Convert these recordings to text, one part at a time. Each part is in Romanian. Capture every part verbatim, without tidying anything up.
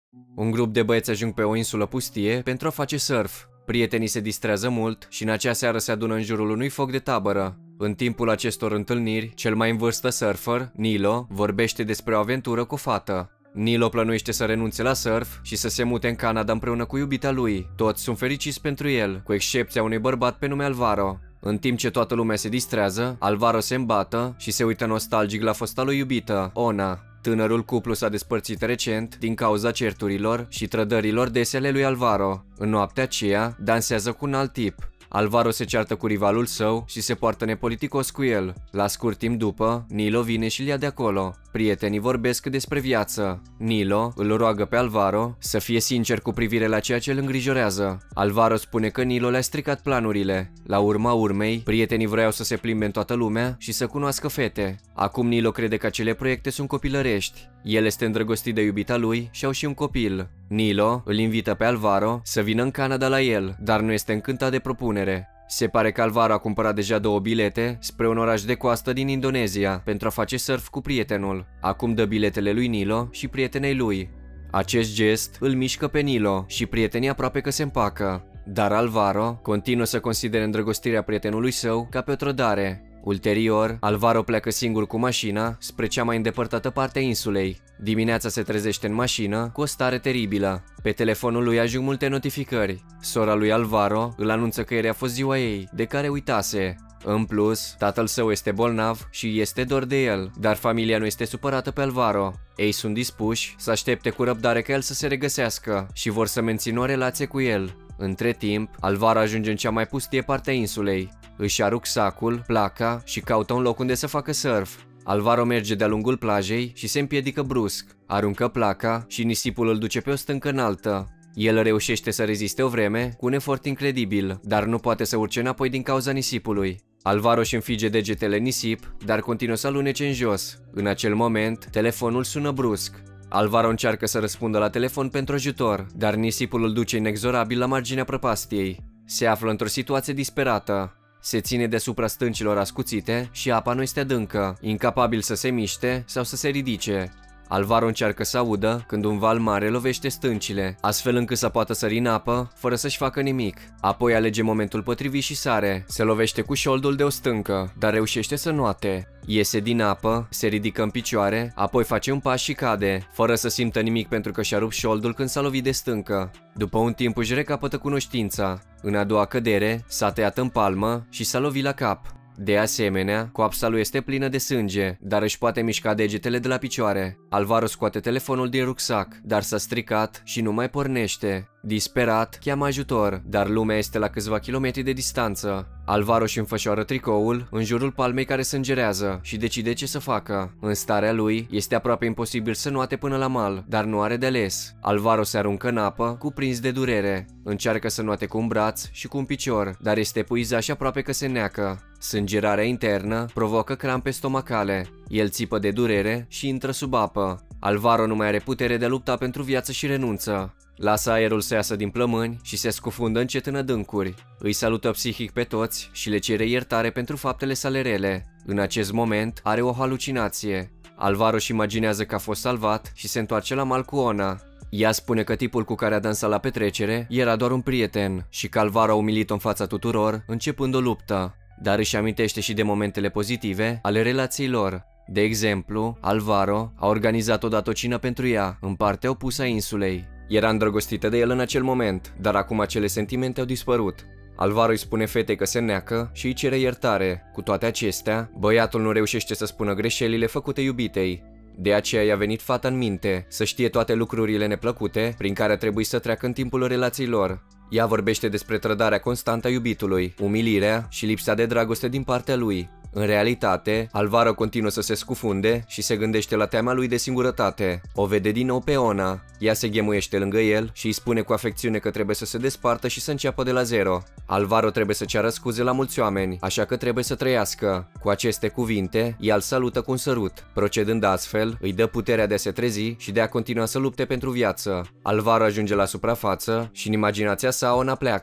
Un grup de băieți ajung pe o insulă pustie pentru a face surf. Prietenii se distrează mult și în acea seară se adună în jurul unui foc de tabără. În timpul acestor întâlniri, cel mai în vârstă surfer, Nilo, vorbește despre o aventură cu o fată. Nilo plănuiește să renunțe la surf și să se mute în Canada împreună cu iubita lui. Toți sunt fericiți pentru el, cu excepția unui bărbat pe nume Alvaro. În timp ce toată lumea se distrează, Alvaro se îmbată și se uită nostalgic la fosta lui iubită, Ona. Tânărul cuplu s-a despărțit recent din cauza certurilor și trădărilor dese ale lui Alvaro. În noaptea aceea, dansează cu un alt tip. Alvaro se ceartă cu rivalul său și se poartă nepoliticos cu el. La scurt timp după, Nilo vine și îl ia de acolo. Prietenii vorbesc despre viață. Nilo îl roagă pe Alvaro să fie sincer cu privire la ceea ce îl îngrijorează. Alvaro spune că Nilo le-a stricat planurile. La urma urmei, prietenii vreau să se plimbe în toată lumea și să cunoască fete. Acum Nilo crede că acele proiecte sunt copilărești. El este îndrăgostit de iubita lui și au și un copil. Nilo îl invită pe Alvaro să vină în Canada la el, dar nu este încântat de propunere. Se pare că Alvaro a cumpărat deja două bilete spre un oraș de coastă din Indonezia pentru a face surf cu prietenul. Acum dă biletele lui Nilo și prietenei lui. Acest gest îl mișcă pe Nilo și prietenii aproape că se împacă. Dar Alvaro continuă să considere îndrăgostirea prietenului său ca pe o trădare. Ulterior, Alvaro pleacă singur cu mașina spre cea mai îndepărtată parte a insulei. Dimineața se trezește în mașină cu o stare teribilă. Pe telefonul lui ajung multe notificări. Sora lui Alvaro îl anunță că ieri a fost ziua ei, de care uitase. În plus, tatăl său este bolnav și este dor de el, dar familia nu este supărată pe Alvaro. Ei sunt dispuși să aștepte cu răbdare ca el să se regăsească și vor să mențină o relație cu el. Între timp, Alvaro ajunge în cea mai pustie parte a insulei. Își ia rucsacul, placa și caută un loc unde să facă surf. Alvaro merge de-a lungul plajei și se împiedică brusc. Aruncă placa și nisipul îl duce pe o stâncă înaltă. El reușește să reziste o vreme cu un efort incredibil, dar nu poate să urce înapoi din cauza nisipului. Alvaro își înfige degetele în nisip, dar continuă să alunece în jos. În acel moment, telefonul sună brusc. Alvaro încearcă să răspundă la telefon pentru ajutor, dar nisipul îl duce inexorabil la marginea prăpastiei. Se află într-o situație disperată. Se ține deasupra stâncilor ascuțite și apa nu este adâncă, incapabil să se miște sau să se ridice. Alvaro încearcă să audă când un val mare lovește stâncile, astfel încât să poată sări în apă fără să-și facă nimic. Apoi alege momentul potrivit și sare. Se lovește cu șoldul de o stâncă, dar reușește să nuate. Iese din apă, se ridică în picioare, apoi face un pas și cade, fără să simtă nimic pentru că și-a rupt șoldul când s-a lovit de stâncă. După un timp își recapătă cunoștința. În a doua cădere, s-a tăiat în palmă și s-a lovit la cap. De asemenea, coapsa lui este plină de sânge, dar își poate mișca degetele de la picioare. Alvaro scoate telefonul din rucsac, dar s-a stricat și nu mai pornește. Disperat, cheamă ajutor, dar lumea este la câțiva kilometri de distanță. Alvaro își înfășoară tricoul în jurul palmei care sângerează și decide ce să facă. În starea lui, este aproape imposibil să nuate până la mal, dar nu are de ales. Alvaro se aruncă în apă, cuprins de durere. Încearcă să nuate cu un braț și cu un picior, dar este epuizat și aproape că se neacă. Sângerarea internă provoacă crampe stomacale. El țipă de durere și intră sub apă. Alvaro nu mai are putere de a lupta pentru viață și renunță. Lasă aerul să iasă din plămâni și se scufundă încet în adâncuri. Îi salută psihic pe toți și le cere iertare pentru faptele sale rele. În acest moment are o halucinație. Alvaro își imaginează că a fost salvat și se întoarce la mal cu Ona. Ea spune că tipul cu care a dansat la petrecere era doar un prieten și că Alvaro a umilit-o în fața tuturor, începând o luptă. Dar își amintește și de momentele pozitive ale relației lor. De exemplu, Alvaro a organizat odată o cină pentru ea, în partea opusă a insulei. Era îndrăgostită de el în acel moment, dar acum acele sentimente au dispărut. Alvaro îi spune fetei că se neacă și îi cere iertare. Cu toate acestea, băiatul nu reușește să spună greșelile făcute iubitei. De aceea i-a venit fata în minte, să știe toate lucrurile neplăcute prin care a trebuit să treacă în timpul relației lor. Ea vorbește despre trădarea constantă a iubitului, umilirea și lipsa de dragoste din partea lui. În realitate, Alvaro continuă să se scufunde și se gândește la teama lui de singurătate. O vede din nou pe Ona. Ea se ghemuiește lângă el și îi spune cu afecțiune că trebuie să se despartă și să înceapă de la zero. Alvaro trebuie să ceară scuze la mulți oameni, așa că trebuie să trăiască. Cu aceste cuvinte, ea îl salută cu un sărut. Procedând astfel, îi dă puterea de a se trezi și de a continua să lupte pentru viață. Alvaro ajunge la suprafață și în imaginația sa Ona pleacă.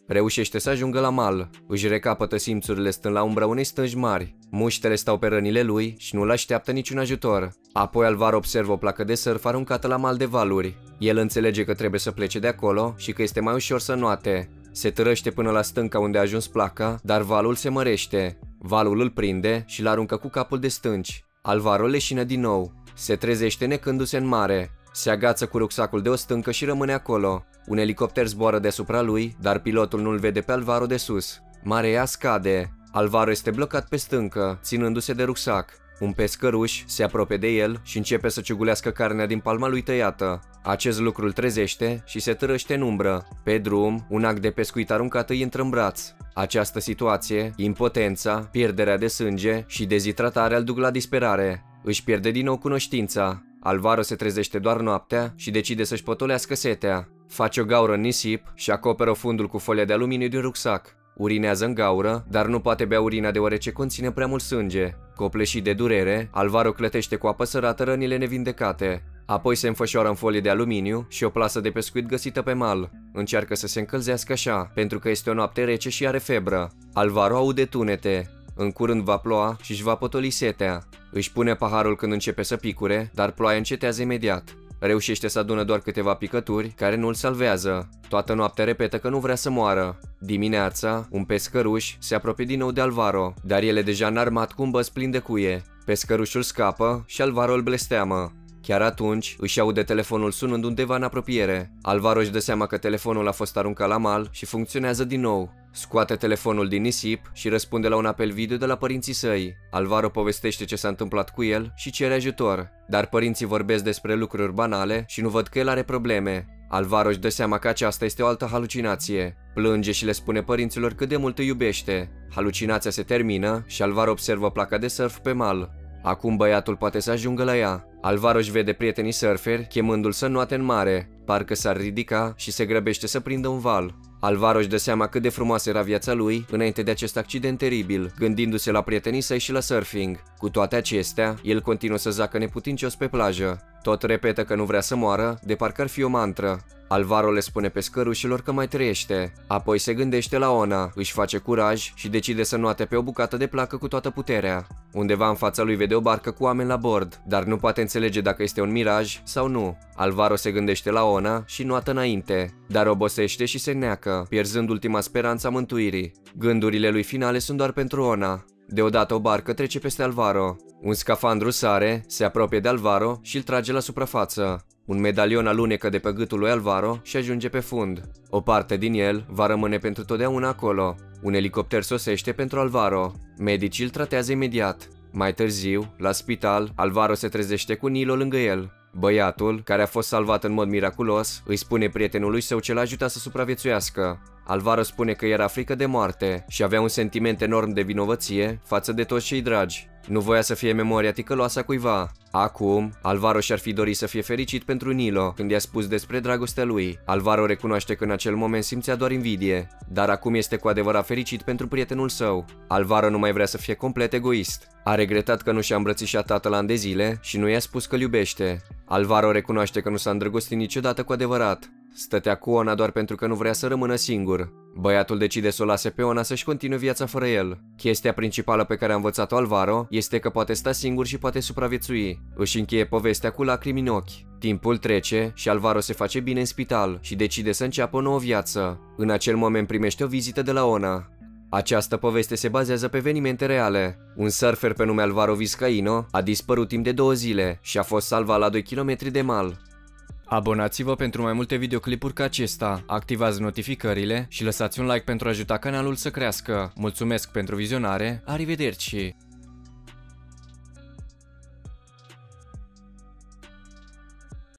Reușește să ajungă la mal, își recapătă simțurile stând la umbra unei stânci mari. Muștele stau pe rănile lui și nu-l așteaptă niciun ajutor. Apoi Alvaro observă o placă de surf aruncată la mal de valuri. El înțelege că trebuie să plece de acolo și că este mai ușor să înoate. Se târăște până la stânca unde a ajuns placa, dar valul se mărește. Valul îl prinde și îl aruncă cu capul de stânci. Alvaro leșină din nou. Se trezește necându-se în mare. Se agață cu rucsacul de o stâncă și rămâne acolo. Un elicopter zboară deasupra lui, dar pilotul nu-l vede pe Alvaro de sus. Marea scade. Alvaro este blocat pe stâncă, ținându-se de rucsac. Un pescăruș se apropie de el și începe să ciugulească carnea din palma lui tăiată. Acest lucru îl trezește și se târăște în umbră. Pe drum, un ac de pescuit aruncat îi intră în braț. Această situație, impotența, pierderea de sânge și dezhidratarea îl duc la disperare. Își pierde din nou cunoștința. Alvaro se trezește doar noaptea și decide să-și potolească setea. Face o gaură în nisip și acoperă fundul cu folia de aluminiu din rucsac. Urinează în gaură, dar nu poate bea urina deoarece conține prea mult sânge. Copleșit de durere, Alvaro clătește cu apă sărată rănile nevindecate. Apoi se înfășoară în folie de aluminiu și o plasă de pescuit găsită pe mal. Încearcă să se încălzească așa, pentru că este o noapte rece și are febră. Alvaro aude tunete. În curând va ploua și își va potoli setea. Își pune paharul când începe să picure, dar ploaia încetează imediat. Reușește să adună doar câteva picături care nu îl salvează. Toată noaptea repetă că nu vrea să moară. Dimineața, un pescăruș se apropie din nou de Alvaro, dar el e deja înarmat cu un băț plin de cuie. Pescărușul scapă și Alvaro îl blesteamă. Chiar atunci își aude telefonul sunând undeva în apropiere. Alvaro își dă seama că telefonul a fost aruncat la mal și funcționează din nou. Scoate telefonul din nisip și răspunde la un apel video de la părinții săi. Alvaro povestește ce s-a întâmplat cu el și cere ajutor, dar părinții vorbesc despre lucruri banale și nu văd că el are probleme. Alvaro își dă seama că aceasta este o altă halucinație. Plânge și le spune părinților cât de mult îi iubește. Halucinația se termină și Alvaro observă placa de surf pe mal. Acum băiatul poate să ajungă la ea. Alvaro își vede prietenii surferi chemându-l să înoate în mare. Parcă s-ar ridica și se grăbește să prindă un val. Alvaro își dă seama cât de frumoasă era viața lui înainte de acest accident teribil, gândindu-se la prietenii săi și la surfing. Cu toate acestea, el continuă să zacă neputincios pe plajă. Tot repetă că nu vrea să moară, de parcă ar fi o mantră. Alvaro le spune pescărușilor că mai trăiește. Apoi se gândește la Ona, își face curaj și decide să înoate pe o bucată de placă cu toată puterea. Undeva în fața lui vede o barcă cu oameni la bord, dar nu poate înțelege dacă este un miraj sau nu. Alvaro se gândește la Ona și înoată înainte, dar obosește și se neacă, pierzând ultima speranță a mântuirii. Gândurile lui finale sunt doar pentru Ona. Deodată o barcă trece peste Alvaro. Un scafandru sare, se apropie de Alvaro și îl trage la suprafață. Un medalion alunecă de pe gâtul lui Alvaro și ajunge pe fund. O parte din el va rămâne pentru totdeauna acolo. Un elicopter sosește pentru Alvaro. Medicii îl tratează imediat. Mai târziu, la spital, Alvaro se trezește cu Nilo lângă el. Băiatul, care a fost salvat în mod miraculos, îi spune prietenului său ce l-a ajutat să supraviețuiască. Alvaro spune că era frică de moarte și avea un sentiment enorm de vinovăție față de toți cei dragi. Nu voia să fie memoria ticăloasă a cuiva. Acum, Alvaro și-ar fi dorit să fie fericit pentru Nilo când i-a spus despre dragostea lui. Alvaro recunoaște că în acel moment simțea doar invidie, dar acum este cu adevărat fericit pentru prietenul său. Alvaro nu mai vrea să fie complet egoist. A regretat că nu și-a îmbrățișat tatăl ani de zile și nu i-a spus că îl iubește. Alvaro recunoaște că nu s-a îndrăgostit niciodată cu adevărat. Stătea cu Ona doar pentru că nu vrea să rămână singur. Băiatul decide să o lase pe Ona să-și continue viața fără el. Chestia principală pe care a învățat-o Alvaro este că poate sta singur și poate supraviețui. Își încheie povestea cu lacrimi în ochi. Timpul trece și Alvaro se face bine în spital și decide să înceapă o nouă viață. În acel moment primește o vizită de la Ona. Această poveste se bazează pe evenimente reale. Un surfer pe nume Alvaro Vizcaino a dispărut timp de două zile și a fost salvat la doi kilometri de mal. Abonați-vă pentru mai multe videoclipuri ca acesta, activați notificările și lăsați un like pentru a ajuta canalul să crească. Mulțumesc pentru vizionare, arrivederci!